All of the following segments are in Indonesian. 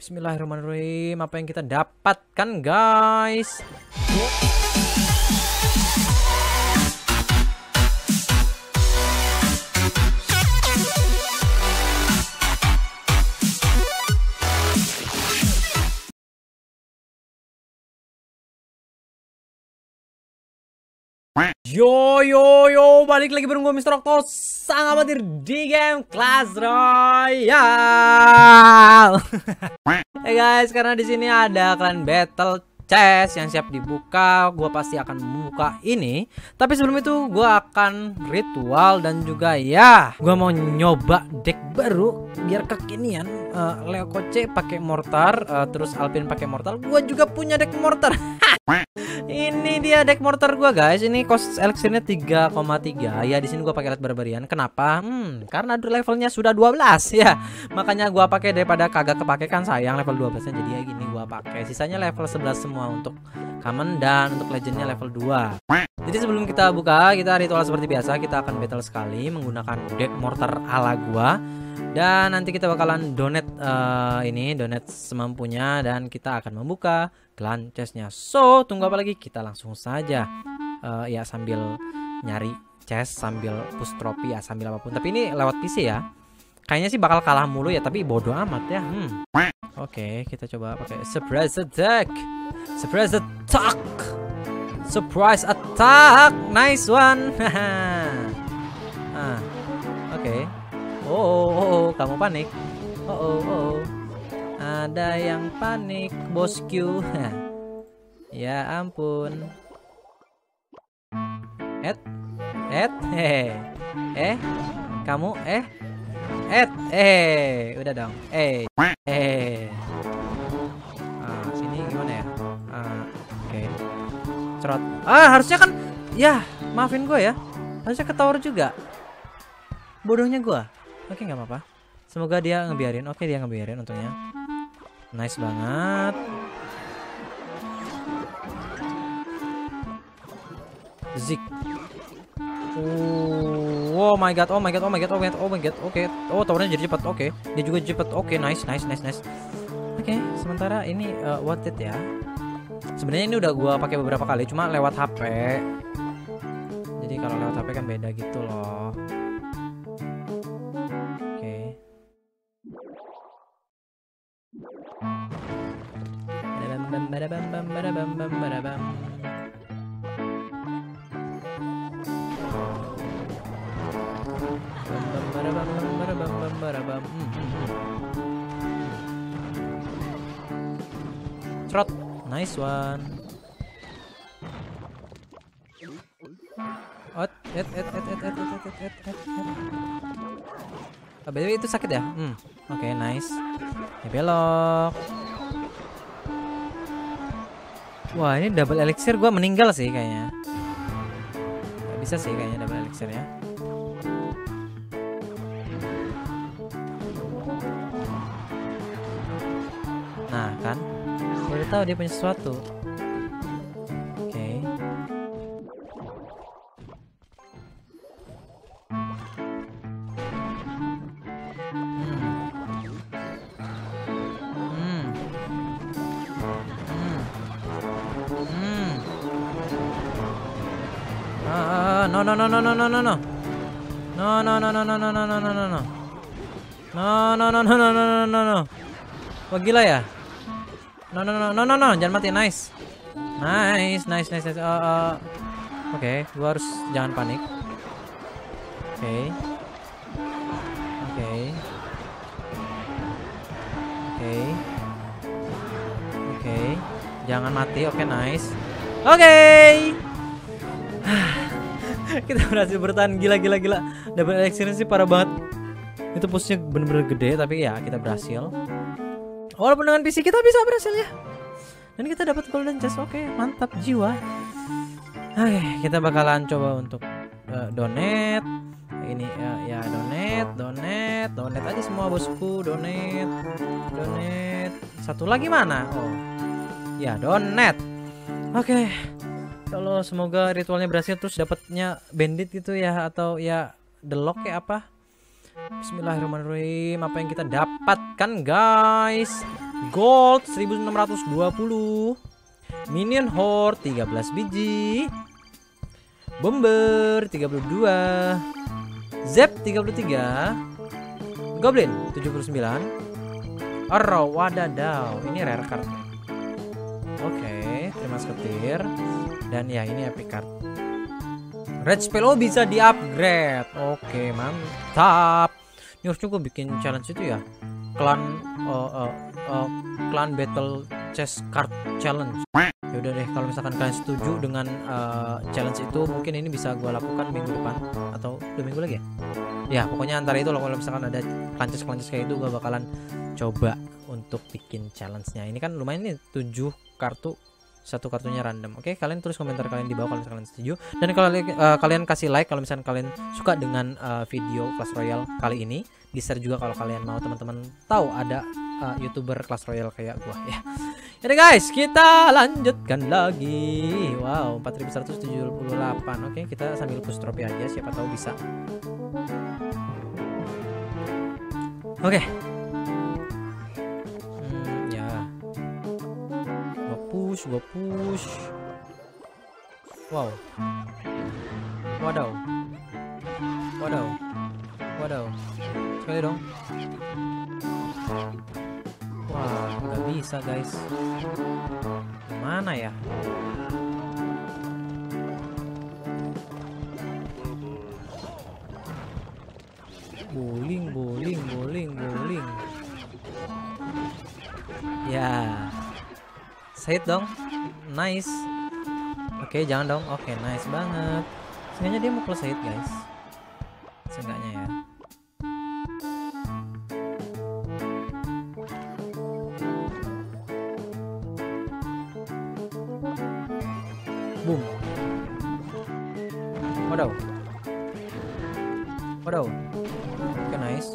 Bismillahirrahmanirrahim. Apa yang kita dapatkan, guys? Yo, balik lagi bareng gue Mr. Octo, sang amatir di game Clash Royale. Hey guys, karena di sini ada klan battle chest yang siap dibuka, gue pasti akan membuka ini. Tapi sebelum itu gue akan ritual dan juga ya, gue mau nyoba deck baru biar kekinian. Leo Koce pakai mortar, terus Alpin pakai mortar. Gue juga punya deck mortar. Ini dia deck mortar gua, guys. Ini cost elixirnya 3,3. Ya di sini gua pakai Red Barbarian. Kenapa? Karena levelnya sudah 12 ya. Makanya gua pakai daripada kagak kepake, kan sayang level 12-nya. Jadi ya gini gua pakai. Sisanya level 11 semua untuk common dan untuk legendnya level 2. Jadi sebelum kita buka, kita ritual seperti biasa. Kita akan battle sekali menggunakan deck mortar ala gua. Dan nanti kita bakalan donate donate semampunya dan kita akan membuka clan chestnya. So tunggu apa lagi, kita langsung saja ya sambil nyari chest, sambil push trophy ya, sambil apapun. Tapi ini lewat PC ya. Kayaknya sih bakal kalah mulu ya, tapi bodoh amat ya. Oke, kita coba pakai surprise attack. Surprise attack. Surprise attack. Nice one. Oke. Oh, kamu panik. Oh. Ada yang panik, bosku. Ya ampun. Kamu udah dong. Sini gimana ya? Oke. Cerot. Harusnya kan ya, maafin gue ya. Harusnya ke tower juga. Bodohnya gue. Oke, nggak apa-apa. Semoga dia ngebiarin. Oke, dia ngebiarin untungnya. Nice banget. Zik. Oh my god. Oke. Oh, towernya jadi cepat. Oke. Dia juga cepat. Oke, nice. Oke, sementara ini what it ya. Sebenarnya ini udah gua pakai beberapa kali, cuma lewat HP. Jadi kalau lewat HP kan beda gitu loh. Trot, nice one. BTW itu sakit ya? Oke, nice. Belok. Wah, ini double elixir gua meninggal sih kayaknya. Gak bisa sih kayaknya double elixir ya. Nah kan, udah tahu dia punya sesuatu. Oke. No. Wah, gila ya. No, jangan mati. Nice. Oke, gua harus jangan panik. Oke. Jangan mati. Oke, nice. Oke. Kita berhasil bertahan. Gila. Double elixir sih parah banget. Itu pushnya bener-bener gede, tapi ya kita berhasil. Walaupun dengan PC kita bisa berhasil ya. Dan kita dapat golden chest. Oke, mantap jiwa. Oke, kita bakalan coba untuk donate. Ini ya donate aja semua bosku. Donate. Satu lagi mana? Oh. Ya, donate. Oke. Kalau semoga ritualnya berhasil, terus dapatnya bandit gitu ya, atau ya the lock kayak apa. Bismillahirrahmanirrahim. Apa yang kita dapatkan, guys? Gold 1620. Minion Horde 13 biji. Bomber 32. Zep 33. Goblin 79. Arrow wadadaw. Ini rare card. Oke, terima seketir. Dan ya ini epic card. Red spell bisa di-upgrade. Oke, mantap. Ini harusnya gue bikin challenge itu ya. Clan battle chest card challenge. Ya udah deh, kalau misalkan kalian setuju dengan challenge itu, mungkin ini bisa gue lakukan minggu depan atau 2 minggu lagi ya. Ya pokoknya antara itu loh, kalau misalkan ada challenges kayak itu gue bakalan coba untuk bikin challenge-nya. Ini kan lumayan nih, 7 kartu, 1 kartunya random. Oke, kalian tulis komentar kalian di bawah kalau misalkan kalian setuju, dan kalau kalian kasih like kalau misalkan kalian suka dengan video Clash Royale kali ini. Di share juga kalau kalian mau teman-teman tahu ada YouTuber Clash Royale kayak gua ya. Yaudah guys, kita lanjutkan lagi. Wow, 4178. Oke, kita sambil push trofi aja, siapa tahu bisa. Oke. Ya. Gua push. Wow. Wadaw. Sekali dong. Wah, nggak bisa guys. Mana ya? Bowling. Ya. Sait dong. Nice. Oke, jangan dong. Oke, nice banget. Seenggaknya dia mau close hit guys. Seenggaknya ya. Boom. Waduh. Oke, nice.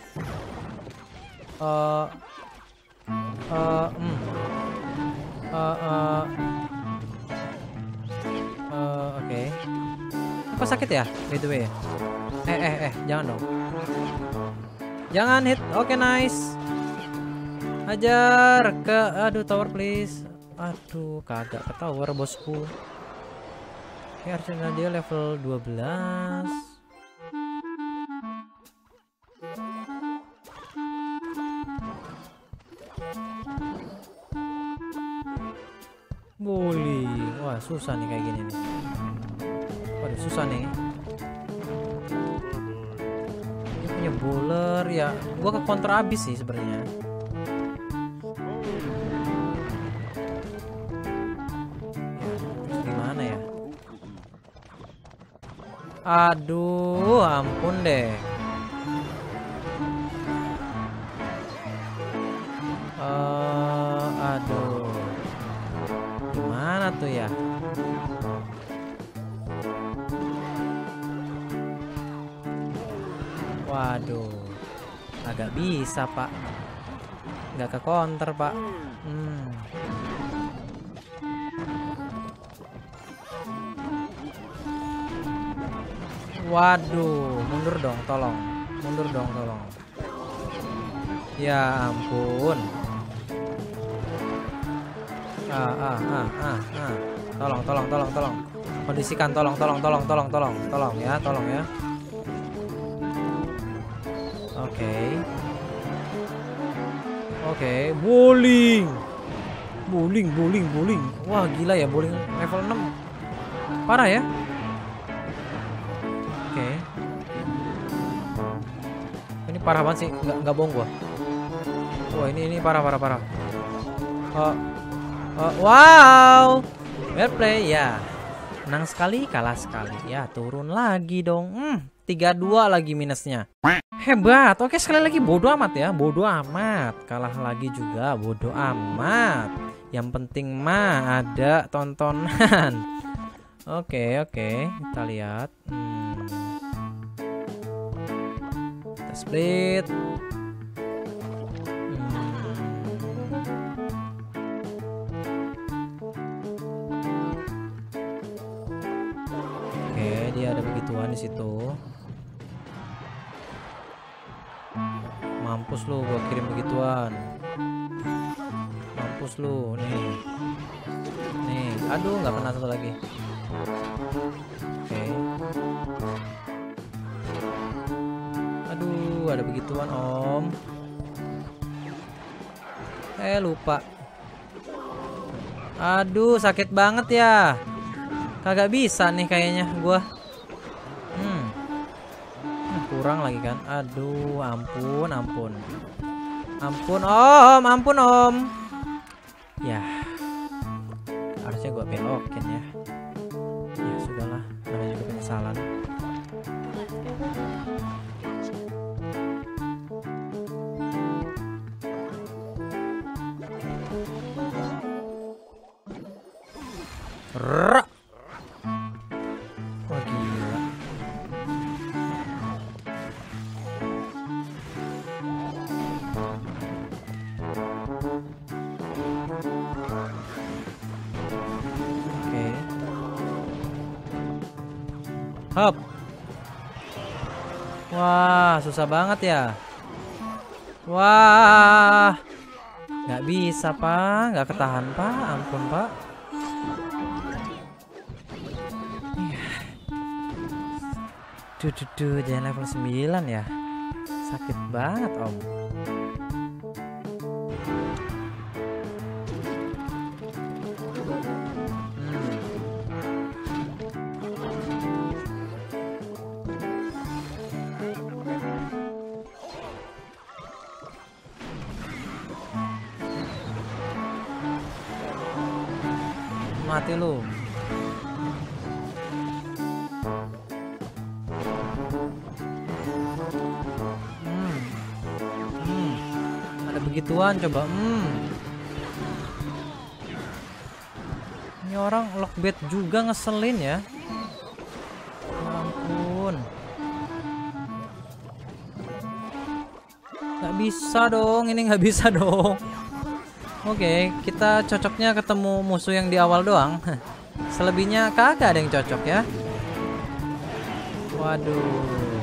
Oke. Kok sakit ya? By the way ya. Jangan dong. Jangan hit. Oke, nice. Ajar ke, aduh, tower please. Aduh, kagak ke tower bosku. Oke, harusnya dia level 12. Boleh. Wah, susah nih kayak gini nih. Waduh, susah nih. Dia punya bowler ya. Gua ke counter abis sih sebenarnya. Gimana ya? Aduh, ampun deh. Aduh. Gimana tuh ya? Waduh, agak bisa pak, nggak ke counter pak. Waduh, mundur dong, tolong. Ya ampun. Tolong. Kondisikan, tolong ya. Oke, bowling. Wah, gila ya, bowling level 6. Parah ya. Oke. Ini parah banget sih, nggak bohong gua. Wah, ini parah. Wow. Well play ya. Menang sekali, kalah sekali. Ya, turun lagi dong. 3-2 lagi minusnya. Hebat. Oke, sekali lagi bodoh amat ya. Bodoh amat. Kalah lagi juga, bodoh amat. Yang penting mah ada tontonan. Oke. Kita lihat. Kita split. Oke, dia ada begituan di situ. Mampus lu, gua kirim begituan. mampus lu nih. Nih, aduh nggak kena satu lagi. Oke. Aduh, ada begituan om. Lupa. Aduh, sakit banget ya. Kagak bisa nih kayaknya gua. Kurang lagi kan. Aduh, ampun. Ampun om. Ya. Harusnya gua belokin ya. Ya sudahlah, namanya juga penyesalan. Oh gila. Oke. Hop. Wah, susah banget ya. Wah. Nggak bisa, Pak. Nggak ketahan, Pak. Ampun, Pak. Duh, jangan level 9 ya. Sakit banget, om. Mati lu. Ada begituan coba. Ini orang lockbait juga ngeselin ya. Ya ampun. Nggak bisa dong, ini nggak bisa dong. Oke, kita cocoknya ketemu musuh yang di awal doang. Selebihnya kagak ada yang cocok ya. Waduh.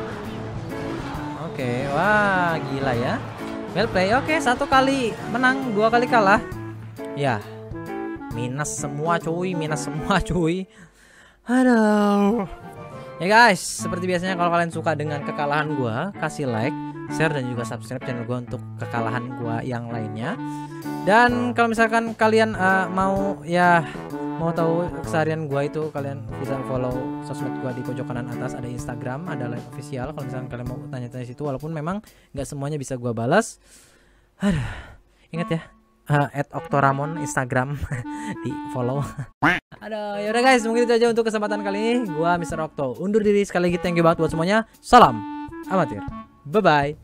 Oke, wah gila ya. Well play. Oke, 1 kali menang, 2 kali kalah. Ya, minus semua cuy. Aduh. Ya guys, seperti biasanya kalau kalian suka dengan kekalahan gua, kasih like, share dan juga subscribe channel gua untuk kekalahan gua yang lainnya. Dan kalau misalkan kalian mau tahu keseharian gua itu, kalian bisa follow sosmed gua di pojok kanan atas, ada Instagram, ada live official. Kalau misalkan kalian mau tanya-tanya situ, walaupun memang nggak semuanya bisa gua balas. Aduh, ingat ya, @oktoramon Instagram di follow. Aduh, yaudah guys, mungkin itu aja untuk kesempatan kali ini. Gua Mr. Okto undur diri. Sekali lagi thank you banget buat semuanya. Salam amatir. Bye bye.